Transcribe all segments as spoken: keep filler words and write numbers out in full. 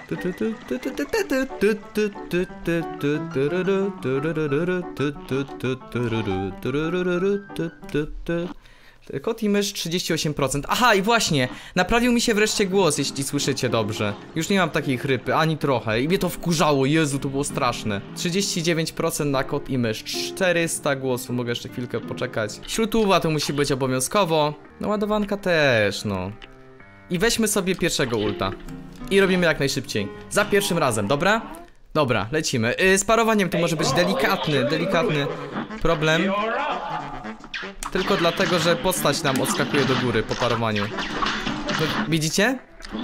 Kot i mysz trzydzieści osiem procent. Aha, i właśnie, naprawił mi się wreszcie głos, jeśli słyszycie dobrze. Już nie mam takiej chrypy, ani trochę. I mnie to wkurzało, Jezu, to było straszne. trzydzieści dziewięć procent na kot i mysz. czterysta głosów, mogę jeszcze chwilkę poczekać. Śrutuwa to musi być obowiązkowo. No ładowanka też, no. I weźmy sobie pierwszego ulta. I robimy jak najszybciej. Za pierwszym razem, dobra? Dobra, lecimy. Yy, z parowaniem tu może być delikatny, delikatny problem. Tylko dlatego, że postać nam odskakuje do góry po parowaniu. No, widzicie?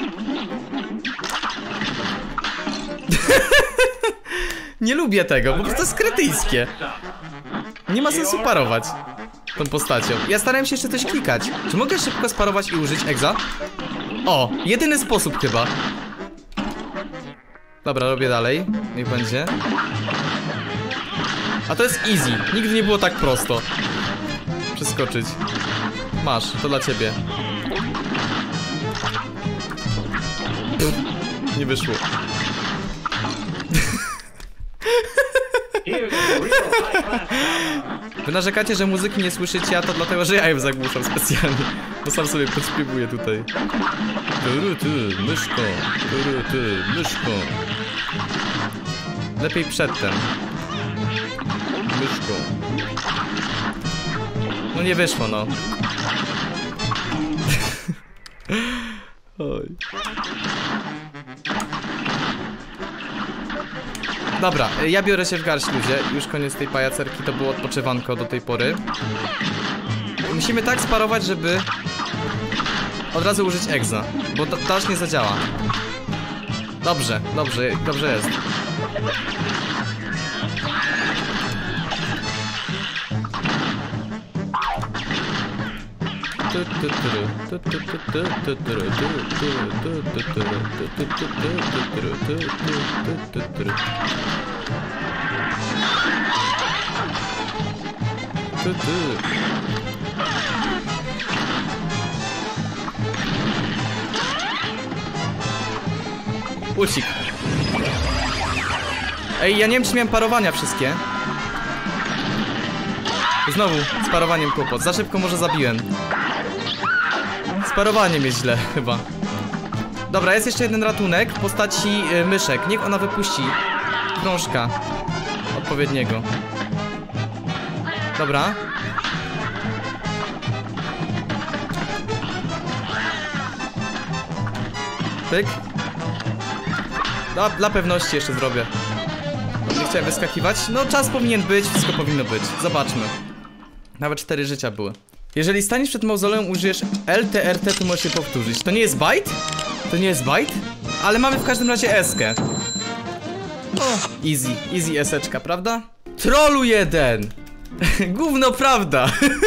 Nie lubię tego, bo to jest kretyjskie. Nie ma sensu parować tą postacią. Ja starałem się jeszcze coś klikać. Czy mogę szybko sparować i użyć egza? O, jedyny sposób chyba. Dobra, robię dalej. Niech będzie. A to jest easy. Nigdy nie było tak prosto przeskoczyć. Masz, to dla ciebie. Pff, nie wyszło. Wy narzekacie, że muzyki nie słyszycie, a to dlatego, że ja ją zagłuszam specjalnie. Bo sam sobie podśpiewuję tutaj. Tyry, ty, myszko. Tyry, ty, myszko. Lepiej przedtem. Myszko. No nie wyszło, no. Oj. Dobra, ja biorę się w garść, ludzie. Już koniec tej pajacerki, to było odpoczywanko do tej pory. Musimy tak sparować, żeby od razu użyć egza, bo to, to aż nie zadziała. Dobrze, dobrze, dobrze jest. Ucik. Ej, ja nie wiem, czy miałem parowania wszystkie. Znowu z parowaniem kłopot. Za szybko może zabiłem. Z parowaniem jest źle chyba. Dobra, jest jeszcze jeden ratunek w postaci y, myszek. Niech ona wypuści krążka odpowiedniego. Dobra. Pyk. Dla, dla pewności jeszcze zrobię. Nie chciałem wyskakiwać. No czas powinien być, wszystko powinno być. Zobaczmy. Nawet cztery życia były. Jeżeli staniesz przed mauzoleum, użyjesz L T R T, to możesz się powtórzyć. To nie jest bite? To nie jest bite? Ale mamy w każdym razie eskę. O, easy, easy eseczka, prawda? Trollu jeden! Gówno prawda!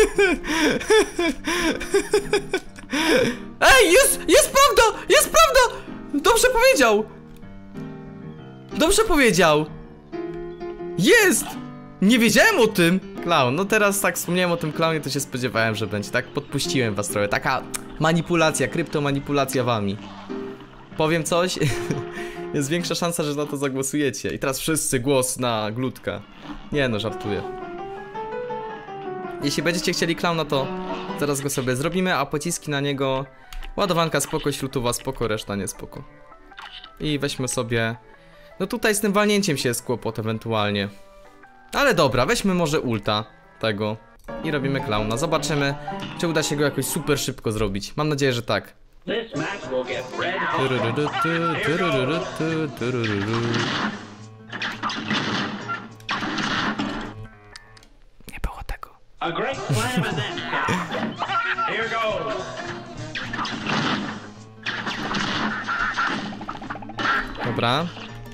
Ej, jest, jest prawda! Jest prawda! Dobrze powiedział! Dobrze powiedział! Jest! Nie wiedziałem o tym! Clown, no teraz tak wspomniałem o tym clownie, to się spodziewałem, że będzie. Tak podpuściłem was trochę. Taka manipulacja, kryptomanipulacja wami. Powiem coś? Jest większa szansa, że na to zagłosujecie. I teraz wszyscy głos na glutka. Nie no, żartuję. Jeśli będziecie chcieli klauna, to zaraz go sobie zrobimy, a pociski na niego... Ładowanka spoko, śrutowa spoko, reszta nie spoko. I weźmy sobie... No tutaj z tym walnięciem się jest kłopot ewentualnie. Ale dobra, weźmy może ulta tego i robimy klauna. Zobaczymy, czy uda się go jakoś super szybko zrobić. Mam nadzieję, że tak. Nie było tego. Dobra.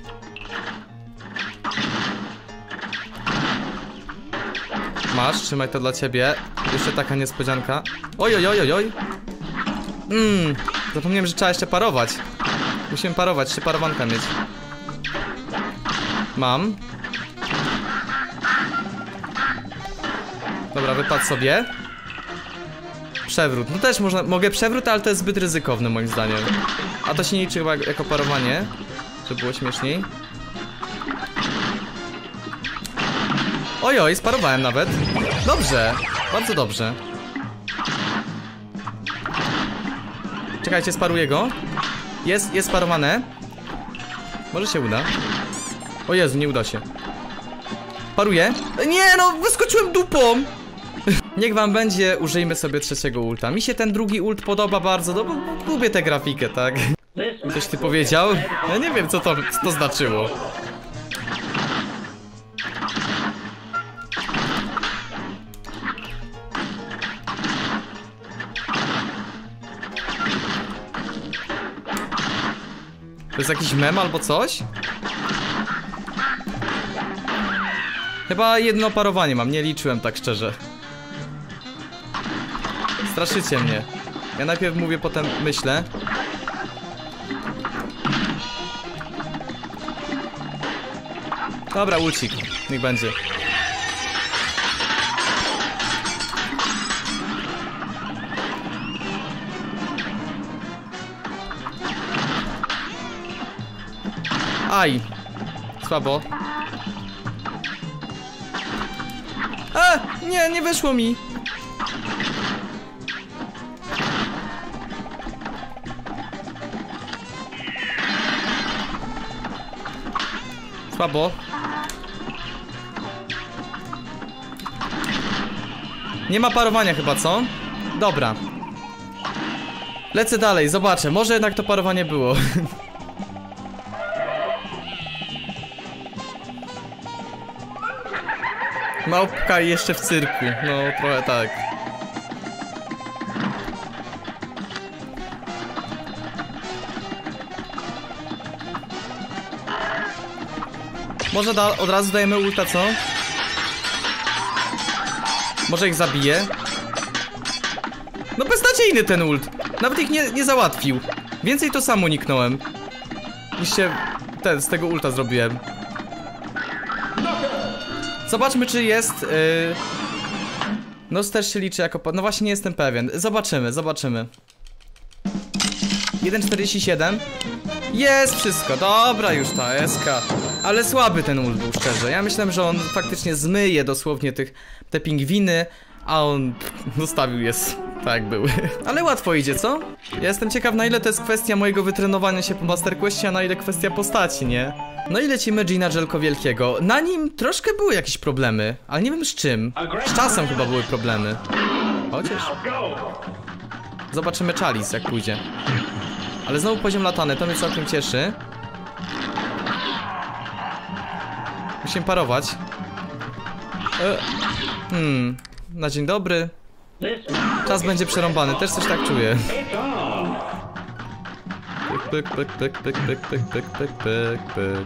Masz, trzymaj to dla ciebie. Jeszcze taka niespodzianka. Oj, oj, oj, oj, oj. Mmm, zapomniałem, że trzeba jeszcze parować. Musimy parować, trzy parowanka mieć. Mam. Dobra, wypadł sobie. Przewrót, no też można, mogę przewrót, ale to jest zbyt ryzykowne moim zdaniem. A to się nie liczy chyba jako parowanie. To było śmieszniej. Ojoj, sparowałem nawet. Dobrze, bardzo dobrze. Czekajcie, sparuję go. Jest, jest sparowane. Może się uda. O Jezu, nie uda się. Paruję. Nie no, wyskoczyłem dupą. Niech wam będzie, użyjmy sobie trzeciego ulta. Mi się ten drugi ult podoba bardzo, no bo lubię tę grafikę, tak? Coś ty powiedział? Ja nie wiem, co to, co to znaczyło. To jest jakiś mem albo coś? Chyba jedno parowanie mam, nie liczyłem tak szczerze. Straszycie mnie. Ja najpierw mówię, potem myślę. Dobra, ulcik, niech będzie. Aj, słabo. A, nie, nie wyszło mi. Słabo. Nie ma parowania chyba, co? Dobra. Lecę dalej, zobaczę. Może jednak to parowanie było. Małpka jeszcze w cyrku. No, trochę tak. Może da, od razu dajemy ulta, co? Może ich zabije? No beznadziejny ten ult. Nawet ich nie, nie załatwił. Więcej to sam uniknąłem niż się ten, z tego ulta zrobiłem. Zobaczmy, czy jest... Yy... No też się liczy jako... No właśnie nie jestem pewien. Zobaczymy, zobaczymy. jeden czterdzieści siedem. Jest wszystko, dobra już ta eska. Ale słaby ten ult był, szczerze. Ja myślałem, że on faktycznie zmyje dosłownie tych, te pingwiny, a on zostawił je tak jak były. Ale łatwo idzie, co? Ja jestem ciekaw, na ile to jest kwestia mojego wytrenowania się po Master Questie, a na ile kwestia postaci, nie? No i lecimy Gina Jelko Wielkiego. Na nim troszkę były jakieś problemy, ale nie wiem z czym. Z czasem chyba były problemy. Chociaż... Zobaczymy Chalice, jak pójdzie. Ale znowu poziom latany, to mnie całkiem cieszy. Musimy parować. E, hmm, na dzień dobry. Czas będzie przerąbany, też coś tak czuję. Pyk, pyk, pyk, pyk, pyk, pyk, pyk, pyk, pyk, pyk.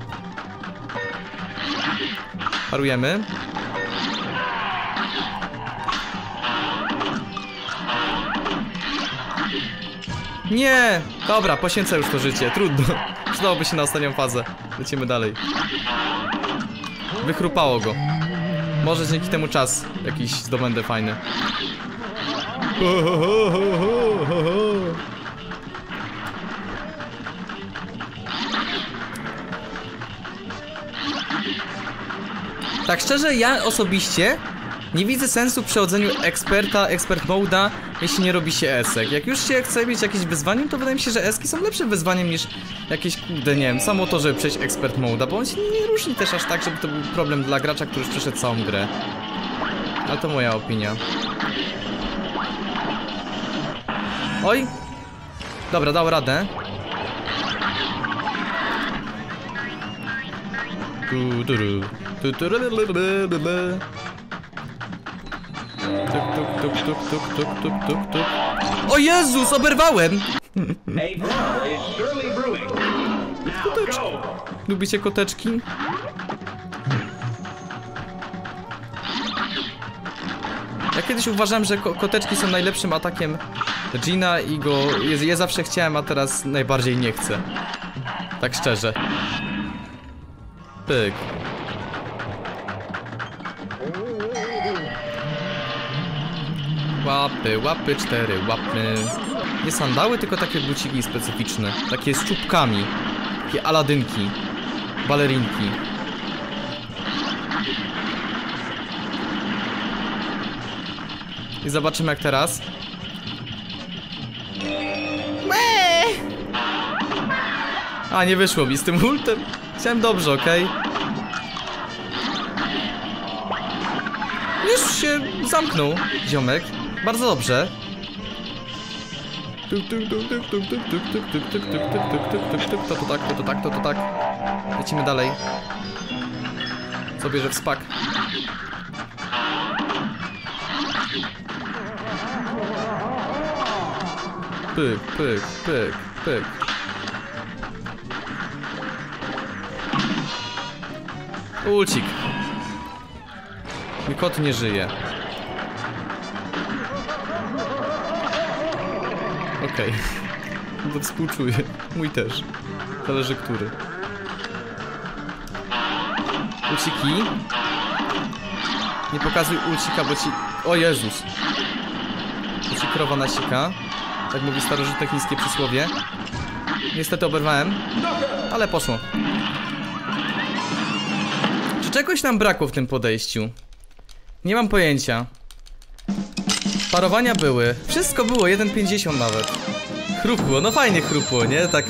Parujemy. Nie! Dobra, poświęcę już to życie, trudno. Przydałoby się na ostatnią fazę. Lecimy dalej. Wychrupało go. Może dzięki temu czas jakiś zdobędę fajny. Tak szczerze, ja osobiście nie widzę sensu w przechodzeniu eksperta, ekspert moda, jeśli nie robi się esek. Jak już się chce mieć jakieś wyzwanie, to wydaje mi się, że eski są lepszym wyzwaniem niż jakieś, kurde, nie wiem, samo to, żeby przejść ekspert moda, bo on się nie różni też aż tak, żeby to był problem dla gracza, który już przeszedł całą grę. Ale to moja opinia. Oj! Dobra, dał radę. Tu, tu, tu, tu, tu, Tuk, tuk, tuk, tuk, tuk, tuk, tuk, tuk, tuk. O Jezus, oberwałem! Koteczki. Lubicie koteczki? Ja kiedyś uważałem, że ko koteczki są najlepszym atakiem Gina i go je, je zawsze chciałem, a teraz najbardziej nie chcę. Tak szczerze. Pyk. Łapy, łapy, cztery, łapy. Nie sandały, tylko takie buciki specyficzne. Takie z czubkami. Takie aladynki. balerinki. I zobaczymy jak teraz. A, nie wyszło mi z tym ultem. Chciałem dobrze, okej? Okay? Już się zamknął, ziomek. Bardzo dobrze. To to tak, to to tak, to to tak. Lecimy dalej. Co bierze w spak? Pyk, pyk, pyk, pyk. Ulcik. Mój kot nie żyje. Okej. Okay. No to współczuję. Mój też. Zależy który. Ulciki. Nie pokazuj ulcika, bo ci... O Jezus. Bo ci krowa nasika. Tak mówi starożytne chińskie przysłowie. Niestety oberwałem. Ale poszło. Czy czegoś nam brakło w tym podejściu? Nie mam pojęcia. Parowania były. Wszystko było, jeden pięćdziesiąt nawet. Chrupło, no fajnie chrupło, nie? Tak.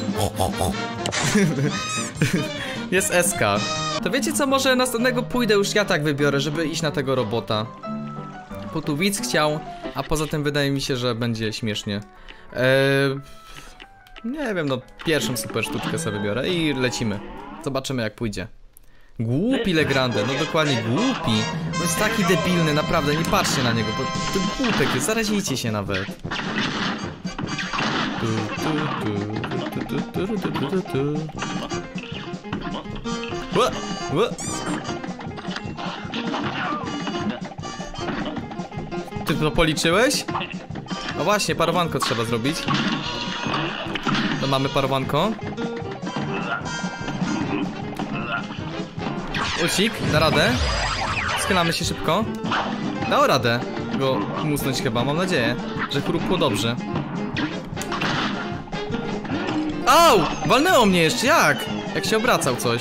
Jest S K. To wiecie co, może następnego pójdę już ja tak wybiorę, żeby iść na tego robota. Bo tu widz chciał, a poza tym wydaje mi się, że będzie śmiesznie. Eee, nie wiem, no pierwszą super sztuczkę sobie wybiorę i lecimy. Zobaczymy jak pójdzie. Głupi Legrande, no dokładnie głupi. On jest taki debilny, naprawdę, nie patrzcie na niego, bo to głupek jest, zarazicie się nawet. Ła, ła. Ty to policzyłeś? No właśnie, parowanko trzeba zrobić. To mamy parowanko. Ulcik, da radę. Schylamy się szybko. Dał radę go musnąć chyba, mam nadzieję, że chrupło dobrze. Au! Walnęło mnie jeszcze, jak? Jak się obracał coś.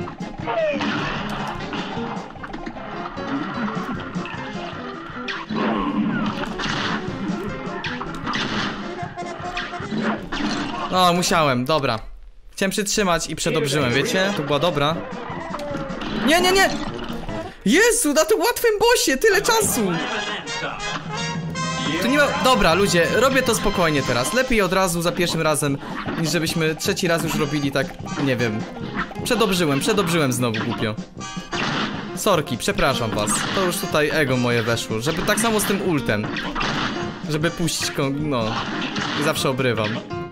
O, musiałem, dobra. Chciałem przytrzymać i przedobrzyłem, wiecie? To była dobra. Nie, nie, nie! Jezu, na tym łatwym bossie, tyle czasu! To nie ma... Dobra, ludzie, robię to spokojnie teraz. Lepiej od razu, za pierwszym razem, niż żebyśmy trzeci raz już robili tak, nie wiem. Przedobrzyłem, przedobrzyłem znowu głupio. Sorki, przepraszam was. To już tutaj ego moje weszło, żeby tak samo z tym ultem. Żeby puścić kon... no. Zawsze obrywam.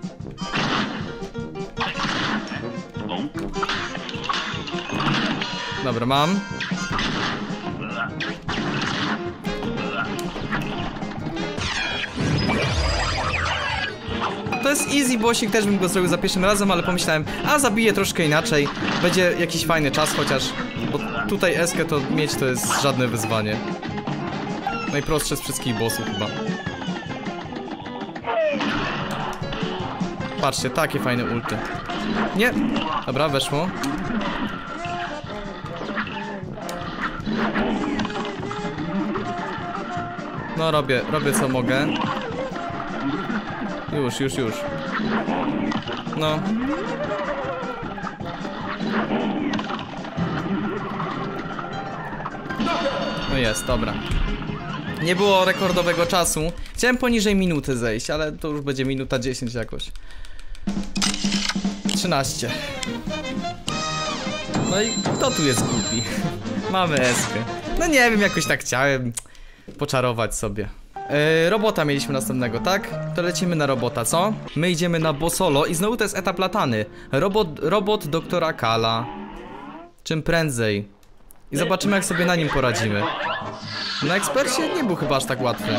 Dobra, mam. To jest easy bossik, też bym go zrobił za pierwszym razem, ale pomyślałem, a zabiję troszkę inaczej. Będzie jakiś fajny czas chociaż. Bo tutaj eskę to mieć to jest żadne wyzwanie. Najprostsze z wszystkich bossów chyba. Patrzcie, takie fajne ulty. Nie, dobra, weszło. No robię, robię co mogę. Już, już, już. No. No jest, dobra. Nie było rekordowego czasu. Chciałem poniżej minuty zejść, ale to już będzie minuta dziesięć jakoś. trzynaście. No i kto tu jest głupi? Mamy eskę. No nie wiem, jakoś tak chciałem poczarować sobie. Yy, robota mieliśmy następnego, tak? To lecimy na robota, co? My idziemy na Bossolo i znowu to jest etap latany. Robot, robot doktora Kala. Czym prędzej. I zobaczymy, jak sobie na nim poradzimy. Na ekspercie nie był chyba aż tak łatwy.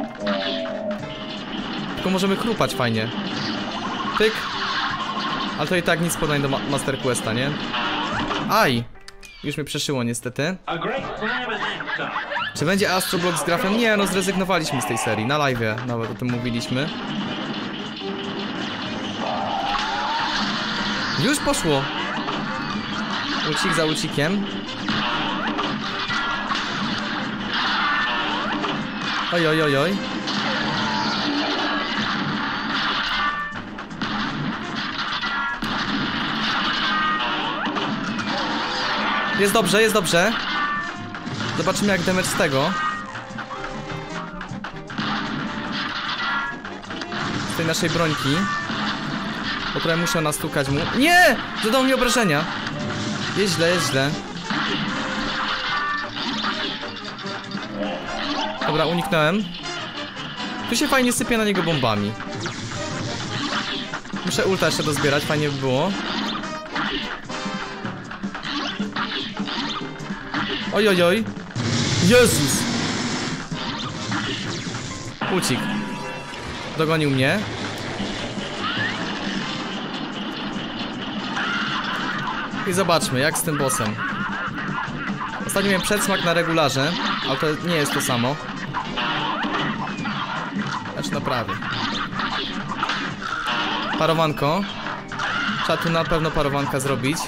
Tylko możemy chrupać fajnie. Pyk. Ale to i tak nic podań do ma Master Questa, nie? Aj! Już mnie przeszyło niestety. Czy będzie Astro Block z grafem? Nie, no zrezygnowaliśmy z tej serii. Na live'ie nawet o tym mówiliśmy. Już poszło. Ucik za ucikiem. Oj, oj, oj, oj. Jest dobrze, jest dobrze. Zobaczymy jak damage z tego. Z tej naszej brońki. Bo trochę muszę nastukać mu. Nie! Zadał mi obrażenia. Jest źle, jest źle. Dobra, uniknąłem. Tu się fajnie sypie na niego bombami. Muszę ulta jeszcze dozbierać, fajnie by było. Oj, oj, oj. Jezus! Ucik. Dogonił mnie. I zobaczmy, jak z tym bossem. Ostatnio miałem przedsmak na regularze, ale to nie jest to samo. Znaczy naprawię. Parowanko. Trzeba tu na pewno parowanka zrobić.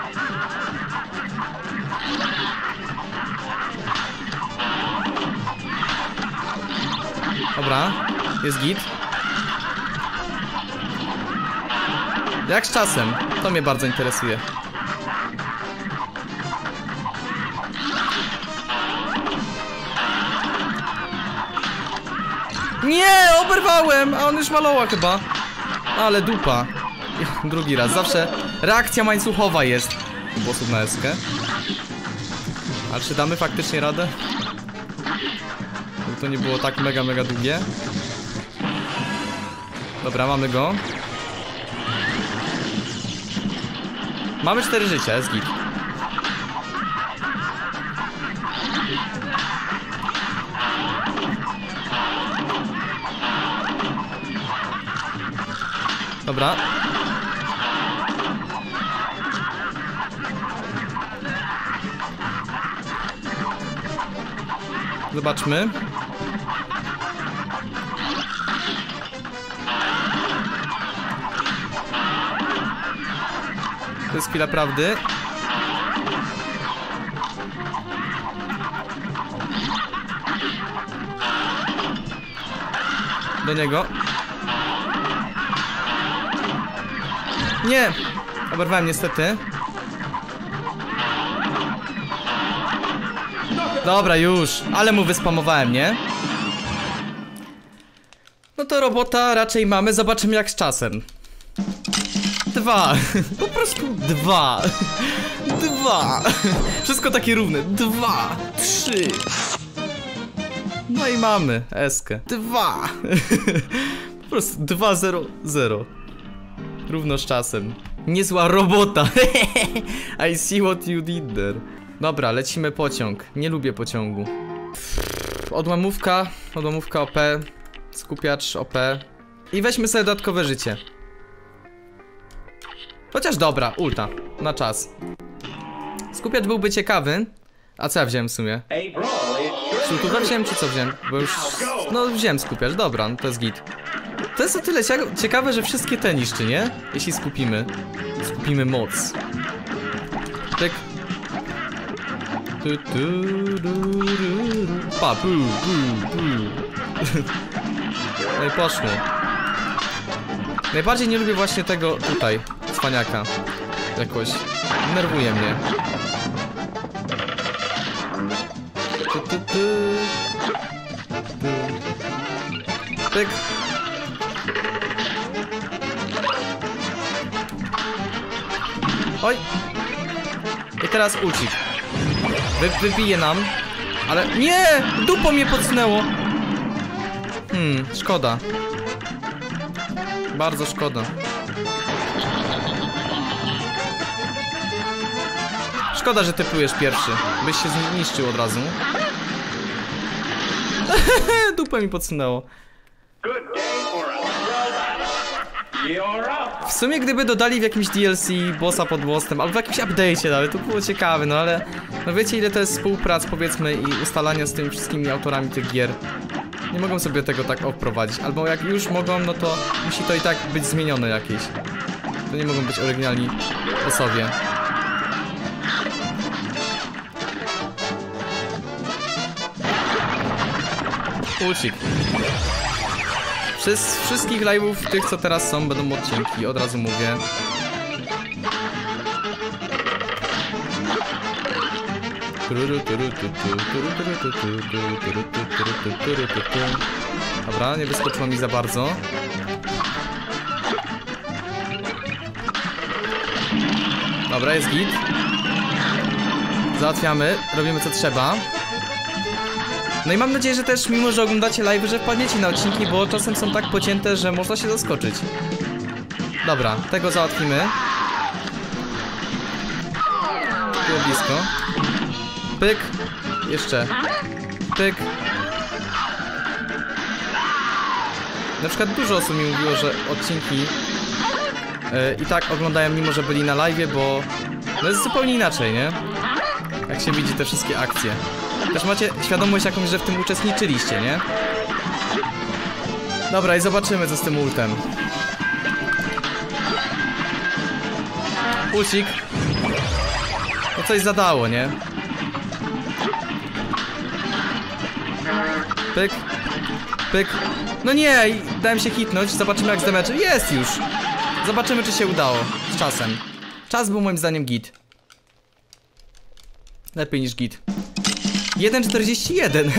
Dobra, jest git. Jak z czasem? To mnie bardzo interesuje. Nie, oberwałem! A on już maloła chyba. Ale dupa. Drugi raz, zawsze reakcja łańcuchowa jest u bossów na eskę. A czy damy faktycznie radę? Żeby to nie było tak mega, mega długie. Dobra, mamy go. Mamy cztery życia, jest git. Dobra. Zobaczmy. To jest chwila prawdy. Do niego. Nie! Oberwałem niestety. Dobra, już. Ale mu wyspamowałem, nie? No to robota raczej mamy. Zobaczymy jak z czasem. Dwa. Po prostu dwa. Dwa. Wszystko takie równe. Dwa. Trzy. No i mamy eskę. Dwa. Po prostu dwa, zero, zero. Równo z czasem. Niezła robota. I see what you did there. Dobra, lecimy pociąg. Nie lubię pociągu. Odłamówka. Odłamówka O P. Skupiacz O P. I weźmy sobie dodatkowe życie. Chociaż dobra, ulta. Na czas. Skupiacz byłby ciekawy. A co ja wziąłem w sumie? Szultówę wziąłem czy co wziąłem? Bo już... No wziąłem skupiacz, dobra, no to jest git. To jest o tyle ciekawe, że wszystkie te niszczy, nie? Jeśli skupimy. Skupimy moc. Tak. Pa, pu, pu, pu. No i poszło. Najbardziej nie lubię właśnie tego tutaj, cwaniaka. Jakoś nerwuje mnie. Tu, tu, tu. Pyk. Oj. I teraz ucik. Wy, wybije nam. Ale nie! Dupo mnie podsunęło. Hmm, szkoda. Bardzo szkoda. Szkoda, że typujesz pierwszy. Byś się zniszczył od razu. Dupę mi podsunęło. W sumie gdyby dodali w jakimś D L C bossa pod mostem, albo w jakimś update'cie nawet, to było ciekawe, no ale... No wiecie ile to jest współprac, powiedzmy, i ustalania z tymi wszystkimi autorami tych gier. Nie mogą sobie tego tak wprowadzić, albo jak już mogą, no to musi to i tak być zmienione jakieś. To nie mogą być oryginalni bossowie. Pulsik. Przez wszystkich live'ów, tych co teraz są, będą odcinki, od razu mówię. Dobra, nie wyskoczyło mi za bardzo. Dobra, jest git. Załatwiamy, robimy co trzeba. No i mam nadzieję, że też, mimo że oglądacie live, że wpadniecie na odcinki, bo czasem są tak pocięte, że można się zaskoczyć. Dobra, tego załatwimy. Było blisko. Pyk. Jeszcze. Pyk. Na przykład dużo osób mi mówiło, że odcinki yy, i tak oglądają, mimo że byli na live, bo no jest zupełnie inaczej, nie? Jak się widzi te wszystkie akcje. Też macie świadomość jakąś, że w tym uczestniczyliście, nie? Dobra, i zobaczymy, co z tym ultem. Pulsik. No coś zadało, nie? Pyk. Pyk. No nie, dałem się hitnąć. Zobaczymy, jak z damage. Jest już. Zobaczymy, czy się udało. Z czasem. Czas był moim zdaniem git. Lepiej niż git. jeden czterdzieści jeden.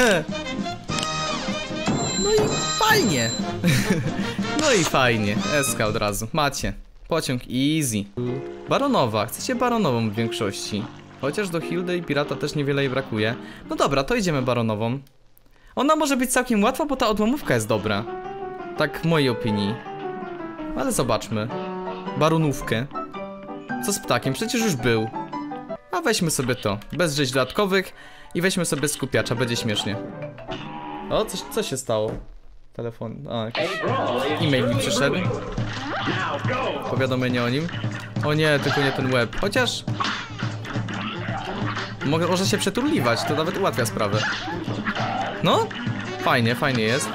No i fajnie. No i fajnie. Eska od razu. Macie. Pociąg easy. Baronowa. Chcecie baronową w większości. Chociaż do Hildy i pirata też niewiele jej brakuje. No dobra, to idziemy baronową. Ona może być całkiem łatwa, bo ta odłamówka jest dobra. Tak w mojej opinii. Ale zobaczmy. Baronówkę. Co z ptakiem? Przecież już był. A weźmy sobie to. Bez rzeczy dodatkowych. I weźmy sobie skupiacza. Będzie śmiesznie. O, coś, co się stało? Telefon. A, jakiś e-mail mi przyszedł. Powiadomienie o nim. O nie, tylko nie ten web. Chociaż Mogę, może się przeturliwać, to nawet ułatwia sprawę. No, fajnie, fajnie jest.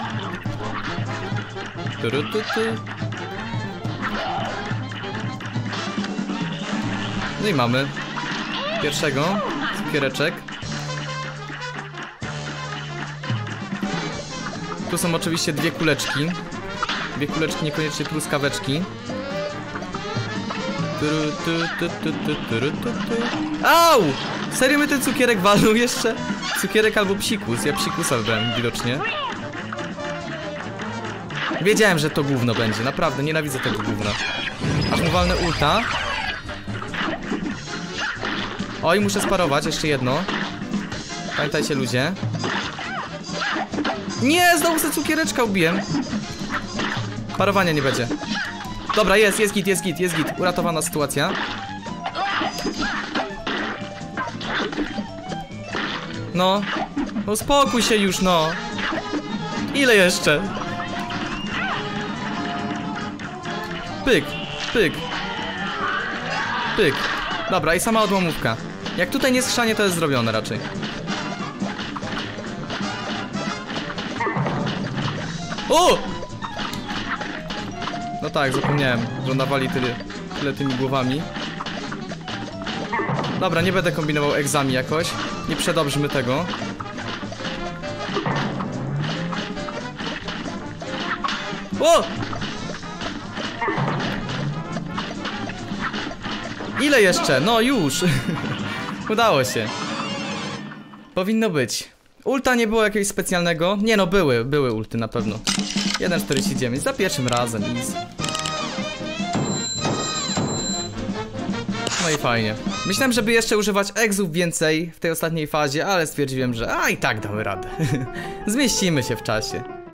No i mamy pierwszego cukiereczek. Tu są oczywiście dwie kuleczki. Dwie kuleczki, niekoniecznie truskaweczki. Au! Serio mnie ten cukierek walnął jeszcze? Cukierek albo psikus, ja psikusa wybrałem widocznie. Wiedziałem, że to gówno będzie, naprawdę nienawidzę tego gówna. Aż mu walnę ulta. Oj, muszę sparować, jeszcze jedno. Pamiętajcie, ludzie. Nie, znowu se cukiereczka ubiłem. Parowania nie będzie. Dobra, jest, jest git, jest git, jest git. Uratowana sytuacja. No. No spokój się już, no. Ile jeszcze? Pyk, pyk. Pyk. Dobra, i sama odłamówka. Jak tutaj nie skrzanie, to jest zrobione raczej. O! No tak, zapomniałem, że nawali tyle, tyle tymi głowami. Dobra, nie będę kombinował egzami jakoś. Nie przedobrzmy tego. O! Ile jeszcze? No już. Udało się. Powinno być. Ulta nie było jakiegoś specjalnego. Nie no, były, były ulty na pewno. jeden czterdzieści dziewięć, za pierwszym razem, easy. No i fajnie. Myślałem, żeby jeszcze używać egzów więcej w tej ostatniej fazie, ale stwierdziłem, że a i tak damy radę. Zmieścimy się w czasie.